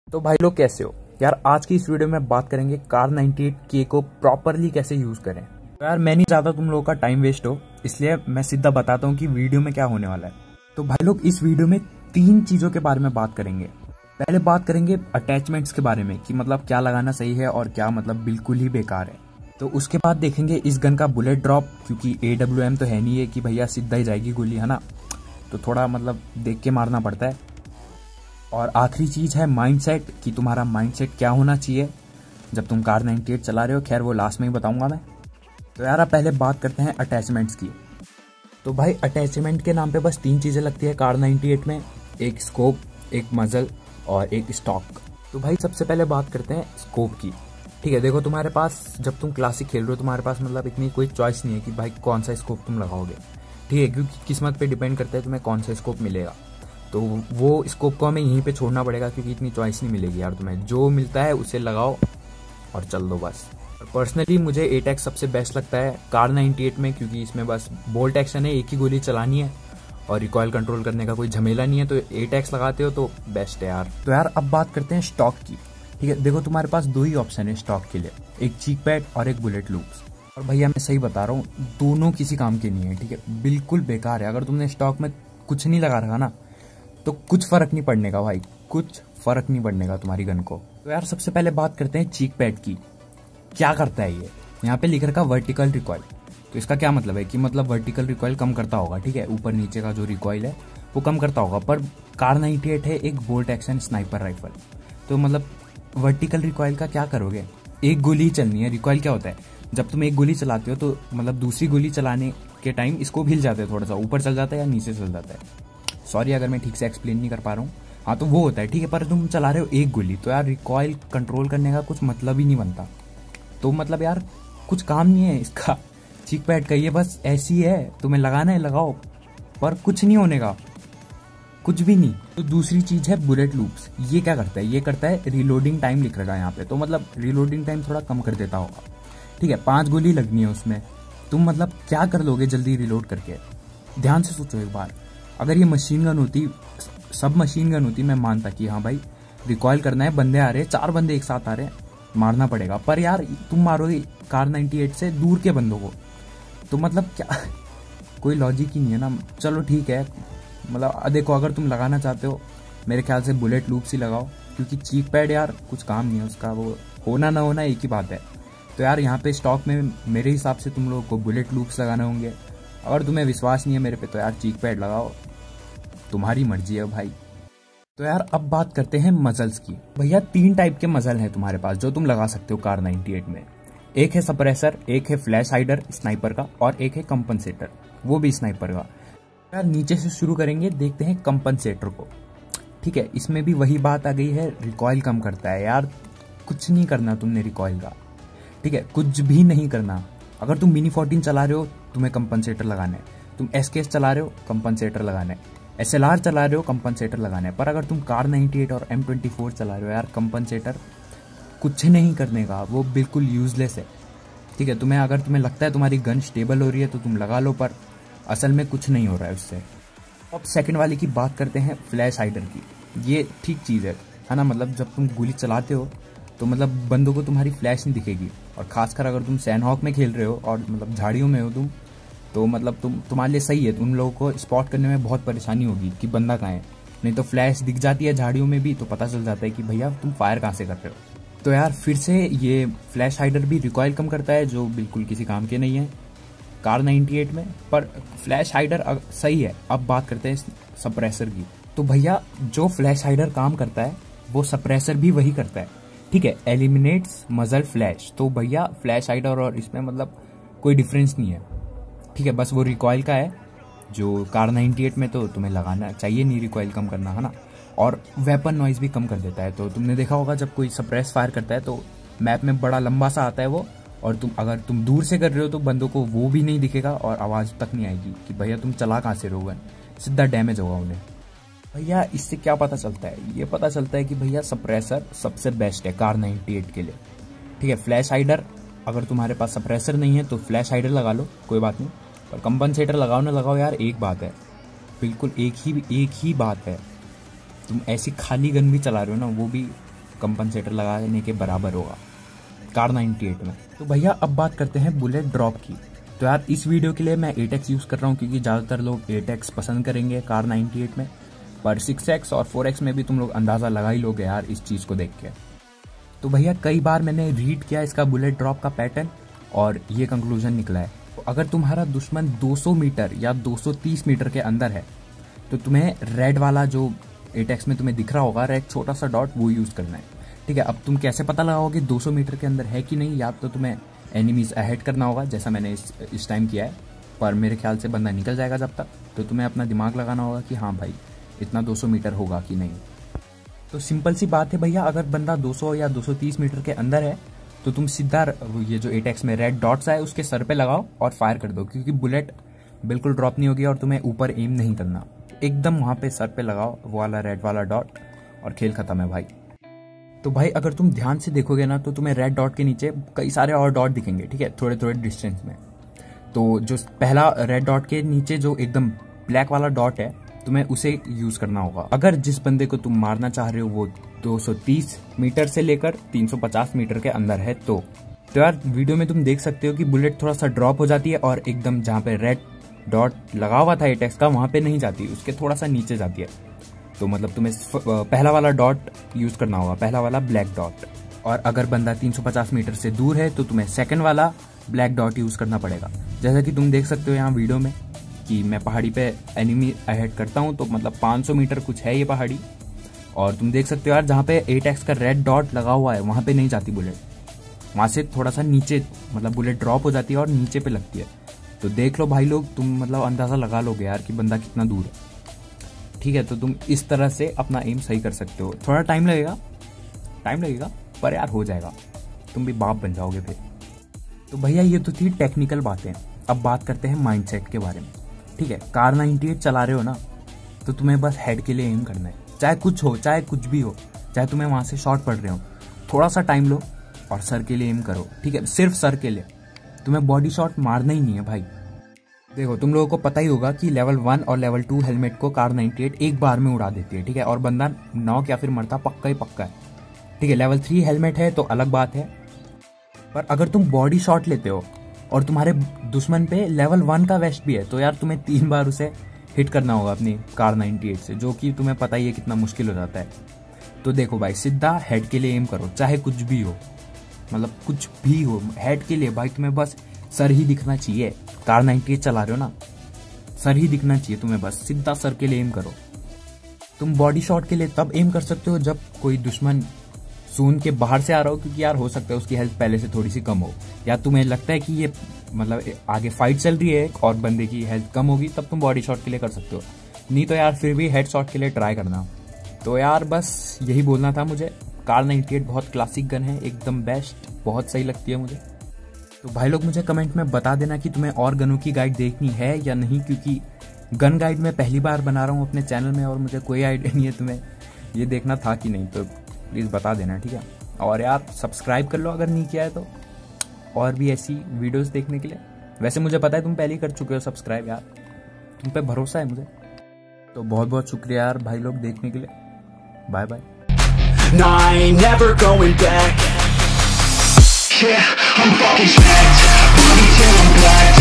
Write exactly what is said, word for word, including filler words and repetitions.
तो भाई लोग कैसे हो यार। आज की इस वीडियो में बात करेंगे कार नाइंटी एट के को प्रॉपरली कैसे यूज करें। तो यार मैं नहीं चाहता तुम लोगों का टाइम वेस्ट हो, इसलिए मैं सीधा बताता हूँ कि वीडियो में क्या होने वाला है। तो भाई लोग इस वीडियो में तीन चीजों के बारे में बात करेंगे। पहले बात करेंगे अटैचमेंट्स के बारे में कि मतलब क्या लगाना सही है और क्या मतलब बिल्कुल ही बेकार है। तो उसके बाद देखेंगे इस गन का बुलेट ड्रॉप, क्योंकि ए डब्ल्यू एम तो है नहीं है कि भैया सीधा ही जाएगी गोली, है ना, तो थोड़ा मतलब देख के मारना पड़ता है। और आखिरी चीज है माइंडसेट, कि तुम्हारा माइंडसेट क्या होना चाहिए जब तुम कार नाइंटी एट चला रहे हो। खैर वो लास्ट में ही बताऊंगा मैं। तो यार अब पहले बात करते हैं अटैचमेंट्स की। तो भाई अटैचमेंट के नाम पे बस तीन चीजें लगती है कार नाइंटी एट में, एक स्कोप, एक मजल और एक स्टॉक। तो भाई सबसे पहले बात करते हैं स्कोप की। ठीक है, देखो तुम्हारे पास जब तुम क्लासिक खेल रहे हो तुम्हारे पास मतलब इतनी कोई चॉइस नहीं है कि भाई कौन सा स्कोप तुम लगाओगे। ठीक है, क्योंकि किस्मत पे डिपेंड करता है तुम्हें कौन सा स्कोप मिलेगा। तो वो स्कोप को हमें यहीं पे छोड़ना पड़ेगा, क्योंकि इतनी चॉइस नहीं मिलेगी यार तुम्हें। जो मिलता है उसे लगाओ और चल दो बस। पर्सनली मुझे एट एक्स सबसे बेस्ट लगता है कार नाइंटी एट में, क्योंकि इसमें बस बोल्ट एक्शन है, एक ही गोली चलानी है और रिकॉइल कंट्रोल करने का कोई झमेला नहीं है। तो एट एक्स लगाते हो तो बेस्ट है यार। तो यार अब बात करते हैं स्टॉक की। ठीक है, देखो तुम्हारे पास दो ही ऑप्शन है स्टॉक के लिए, एक चीक पैड और एक बुलेट लूप्स। और भैया मैं सही बता रहा हूँ, दोनों किसी काम के नहीं है। ठीक है, बिल्कुल बेकार है। अगर तुमने स्टॉक में कुछ नहीं लगा रखा ना तो कुछ फर्क नहीं पड़ने का भाई, कुछ फर्क नहीं पड़ने का तुम्हारी गन को। तो यार सबसे पहले बात करते हैं चीक पैड की। क्या करता है ये, यहाँ पे लिख रखा वर्टिकल रिकॉइल। तो इसका क्या मतलब है कि मतलब वर्टिकल रिकॉइल कम करता होगा। ठीक है, ऊपर नीचे का जो रिकॉइल है वो कम करता होगा। पर कार नाइंटी एट है एक बोल्ट एक्शन स्नाइपर राइफल, तो मतलब वर्टिकल रिकॉइल का क्या करोगे। एक गोली ही चलनी है। रिकॉइल क्या होता है, जब तुम एक गोली चलाते हो तो मतलब दूसरी गोली चलाने के टाइम इसको हिल जाते हैं, थोड़ा सा ऊपर चल जाता है या नीचे चल जाता है। सॉरी अगर मैं ठीक से एक्सप्लेन नहीं कर पा रहा हूँ। हाँ तो वो होता है। ठीक है, पर तुम चला रहे हो एक गोली, तो यार रिकॉइल कंट्रोल करने का कुछ मतलब ही नहीं बनता। तो मतलब यार कुछ काम नहीं है इसका चीक पैड का, ये बस ऐसी है, तुम्हें लगाना है लगाओ, पर कुछ नहीं होने का, कुछ भी नहीं। तो दूसरी चीज है बुलेट लूप्स। ये क्या करता है, ये करता है रिलोडिंग टाइम लिख रखा है यहाँ पे, तो मतलब रिलोडिंग टाइम थोड़ा कम कर देता होगा। ठीक है, पांच गोली लगनी है उसमें, तुम मतलब क्या कर लोगे जल्दी रिलोड करके। ध्यान से सोचो एक बार, अगर ये मशीन गन होती, सब मशीन गन होती, मैं मानता कि हाँ भाई रिकॉइल करना है, बंदे आ रहे हैं, चार बंदे एक साथ आ रहे हैं, मारना पड़ेगा। पर यार तुम मारोगे कार नाइंटी एट से दूर के बंदों को, तो मतलब क्या कोई लॉजिक ही नहीं है ना। चलो ठीक है, मतलब देखो अगर तुम लगाना चाहते हो मेरे ख्याल से बुलेट लूप्स ही लगाओ, क्योंकि चीक पैड यार कुछ काम नहीं है उसका, वो होना ना होना एक ही बात है। तो यार यहाँ पे स्टॉक में मेरे हिसाब से तुम लोगों को बुलेट लूप्स लगाने होंगे। अगर तुम्हें विश्वास नहीं है मेरे पे तो यार चीक पैड लगाओ, तुम्हारी मर्जी है भाई। तो यार अब बात करते हैं मजल्स की। भैया तीन टाइप के मजल हैं तुम्हारे पास जो तुम लगा सकते हो कार नाइंटी एट में। एक है सप्रेसर, एक है फ्लैश हाइडर स्नाइपर का, और एक है कंपनसेटर, वो भी स्नाइपर का। यार नीचे से शुरू करेंगे, देखते हैं कंपनसेटर को। ठीक है, इसमें भी वही बात आ गई है, रिकॉइल कम करता है। यार कुछ नहीं करना तुमने रिकॉइल का। ठीक है, कुछ भी नहीं करना। अगर तुम मिनी फोर्टीन चला रहे हो तुम्हें कंपनसेटर लगाना है, तुम एसकेएस चला रहे हो कंपनसेटर लगाना है, एसएलआर चला रहे हो कंपनसेटर लगाना है। पर अगर तुम कार नाइंटी एट और एम ट्वेंटी फोर चला रहे हो यार, कंपनसेटर कुछ नहीं करने का, वो बिल्कुल यूजलेस है। ठीक है, तुम्हें अगर तुम्हें लगता है तुम्हारी गन स्टेबल हो रही है तो तुम लगा लो, पर असल में कुछ नहीं हो रहा है उससे। अब सेकंड वाली की बात करते हैं, फ्लैश हाइडर की। ये ठीक चीज़ है है ना, मतलब जब तुम गोली चलाते हो तो मतलब बंदों को तुम्हारी फ्लैश नहीं दिखेगी। और खासकर अगर तुम सैंडहॉक में खेल रहे हो और मतलब झाड़ियों में हो तुम, तो मतलब तुम तुम्हारे लिए सही है, तुम लोगों को स्पॉट करने में बहुत परेशानी होगी कि बंदा कहाँ है। नहीं तो फ्लैश दिख जाती है झाड़ियों में भी, तो पता चल जाता है कि भैया तुम फायर कहाँ से कर रहे हो। तो यार फिर से ये फ्लैश हाइडर भी रिकॉइल कम करता है, जो बिल्कुल किसी काम के नहीं है कार नाइंटी एट में, पर फ्लैश हाइडर सही है। अब बात करते हैं सप्रेसर की। तो भैया जो फ्लैश हाइडर काम करता है वो सप्रेसर भी वही करता है। ठीक है, एलिमिनेट्स मजल फ्लैश। तो भैया फ्लैश हाइडर और इसमें मतलब कोई डिफरेंस नहीं है। ठीक है, बस वो रिकॉइल का है, जो कार नाइंटी एट में तो तुम्हें लगाना चाहिए नहीं, रिकॉइल कम करना, है ना। और वेपन नॉइज भी कम कर देता है। तो तुमने देखा होगा जब कोई सप्रेस फायर करता है तो मैप में बड़ा लंबा सा आता है वो, और तुम अगर तुम दूर से कर रहे हो तो बंदों को वो भी नहीं दिखेगा और आवाज़ तक नहीं आएगी कि भैया तुम चला कहाँ से रहे हो, सीधा डैमेज होगा उन्हें। भैया इससे क्या पता चलता है, ये पता चलता है कि भैया सप्रेसर सबसे बेस्ट है कार नाइंटी एट के लिए। ठीक है, फ्लैश हाइडर अगर तुम्हारे पास सप्रेसर नहीं है तो फ्लैश हाइडर लगा लो, कोई बात नहीं, पर कंपनसेटर लगाओ ना लगाओ यार एक बात है, बिल्कुल एक ही एक ही बात है। तुम ऐसी खाली गन भी चला रहे हो ना, वो भी कंपनसेटर लगाने के बराबर होगा कार नाइन्टी एट में। तो भैया अब बात करते हैं बुलेट ड्रॉप की। तो यार इस वीडियो के लिए मैं एट एक्स यूज़ कर रहा हूँ क्योंकि ज़्यादातर लोग एट एक्स पसंद करेंगे कार नाइन्टी एट में, पर सिक्स एक्स और फोर एक्स में भी तुम लोग अंदाज़ा लगा ही लोगे यार इस चीज़ को देख के। तो भैया कई बार मैंने रीड किया इसका बुलेट ड्रॉप का पैटर्न और ये कंक्लूजन निकला है। तो अगर तुम्हारा दुश्मन दो सौ मीटर या दो सौ तीस मीटर के अंदर है तो तुम्हें रेड वाला जो एट एक्स में तुम्हें दिख रहा होगा रेड छोटा सा डॉट वो यूज़ करना है। ठीक है, अब तुम कैसे पता लगाओगे दो सौ मीटर के अंदर है कि नहीं? या तो तुम्हें एनिमीज अहेड करना होगा जैसा मैंने इस इस टाइम किया है, पर मेरे ख्याल से बंदा निकल जाएगा जब तक। तो तुम्हें अपना दिमाग लगाना होगा कि हाँ भाई इतना दो सौ मीटर होगा कि नहीं। तो सिंपल सी बात है भैया, अगर बंदा दो सौ या दो सौ तीस मीटर के अंदर है तो तुम सीधा ये जो एट एक्स में रेड डॉट्स आए उसके सर पे लगाओ और फायर कर दो, क्योंकि बुलेट बिल्कुल ड्रॉप नहीं होगी और तुम्हें ऊपर एम नहीं करना, एकदम वहाँ पे सर पे लगाओ वो वाला रेड वाला डॉट और खेल खत्म है भाई। तो भाई अगर तुम ध्यान से देखोगे ना तो तुम्हें रेड डॉट के नीचे कई सारे और डॉट दिखेंगे, ठीक है, थोड़े थोड़े डिस्टेंस में। तो जो पहला रेड डॉट के नीचे जो एकदम ब्लैक वाला डॉट है तुम्हें उसे यूज करना होगा। अगर जिस बंदे को तुम मारना चाह रहे हो वो दो सौ तीस मीटर से लेकर तीन सौ पचास मीटर के अंदर है तो तो यार वीडियो में तुम देख सकते हो कि बुलेट थोड़ा सा ड्रॉप हो जाती है और एकदम जहाँ पे रेड डॉट लगा हुआ था एट एक्स का वहां पे नहीं जाती, उसके थोड़ा सा नीचे जाती है। तो मतलब तुम्हें पहला वाला डॉट यूज करना होगा, पहला वाला ब्लैक डॉट। और अगर बंदा तीन सौ पचास मीटर से दूर है तो तुम्हें सेकंड वाला ब्लैक डॉट यूज करना पड़ेगा। जैसा कि तुम देख सकते हो यहाँ वीडियो में कि मैं पहाड़ी पे एनिमी अहेड करता हूँ, तो मतलब पाँच सौ मीटर कुछ है ये पहाड़ी, और तुम देख सकते हो यार जहाँ पे एट एक्स का रेड डॉट लगा हुआ है वहां पे नहीं जाती बुलेट, वहां से थोड़ा सा नीचे मतलब बुलेट ड्रॉप हो जाती है और नीचे पे लगती है। तो देख लो भाई लोग, तुम मतलब अंदाजा लगा लोगे यार कि बंदा कितना दूर है। ठीक है, तो तुम इस तरह से अपना एम सही कर सकते हो। थोड़ा टाइम लगेगा टाइम लगेगा पर यार हो जाएगा, तुम भी बाप बन जाओगे फिर। तो भैया ये तो थी टेक्निकल बातें, अब बात करते हैं माइंडसेट के बारे में। ठीक है, कार नाइन्टी एट चला रहे हो ना तो तुम्हें बस हेड के लिए एम करना है, चाहे कुछ हो चाहे कुछ भी हो, चाहे तुम्हें वहां से शॉट पड़ रहे हो, थोड़ा सा टाइम लो और सर के लिए एम करो। ठीक है, सिर्फ सर के लिए, तुम्हें बॉडी शॉट मारना ही नहीं है भाई। देखो तुम लोगों को पता ही होगा कि लेवल वन और लेवल टू हेलमेट को कार नाइन्टी एट एक बार में उड़ा देती है। ठीक है, और बंदा नॉक या फिर मरता पक्का ही पक्का है। ठीक है, लेवल थ्री हेलमेट है तो अलग बात है, पर अगर तुम बॉडी शॉट लेते हो और तुम्हारे दुश्मन पे लेवल वन का वेस्ट भी है तो यार तुम्हें तीन बार उसे हिट करना होगा अपनी कार नाइन्टी एट से, जो कि तुम्हें पता ही है कितना मुश्किल हो जाता है। तो देखो भाई सीधा हेड के लिए एम करो, चाहे कुछ भी हो, मतलब कुछ भी हो, हेड के लिए भाई तुम्हें बस सर ही दिखना चाहिए। कार नाइन्टी एट चला रहे हो ना, सर ही दिखना चाहिए तुम्हें, बस सीधा सर के लिए एम करो। तुम बॉडी शॉट के लिए तब एम कर सकते हो जब कोई दुश्मन जोन के बाहर से आ रहा हो, क्योंकि यार हो सकता है उसकी हेल्थ पहले से थोड़ी सी कम हो, या तुम्हें लगता है कि ये मतलब आगे फाइट चल रही है और बंदे की हेल्थ कम होगी, तब तुम बॉडी शॉट के लिए कर सकते हो। नहीं तो यार फिर भी हेड शॉट के लिए ट्राई करना। तो यार बस यही बोलना था मुझे। कार नाइन्टी एट बहुत क्लासिक गन है, एकदम बेस्ट, बहुत सही लगती है मुझे। तो भाई लोग मुझे कमेंट में बता देना कि तुम्हें और गनों की गाइड देखनी है या नहीं, क्योंकि गन गाइड मैं पहली बार बना रहा हूँ अपने चैनल में और मुझे कोई आइडिया नहीं है तुम्हें ये देखना था कि नहीं, तो प्लीज़ बता देना। ठीक है, और यार सब्सक्राइब कर लो अगर नहीं किया है तो, और भी ऐसी वीडियोस देखने के लिए। वैसे मुझे पता है तुम पहले ही कर चुके हो सब्सक्राइब, यार तुम पे भरोसा है मुझे। तो बहुत बहुत शुक्रिया यार भाई लोग देखने के लिए। Bye bye. Nah, I ain't never going back. Yeah, I'm fucking stacked. Money till I'm black.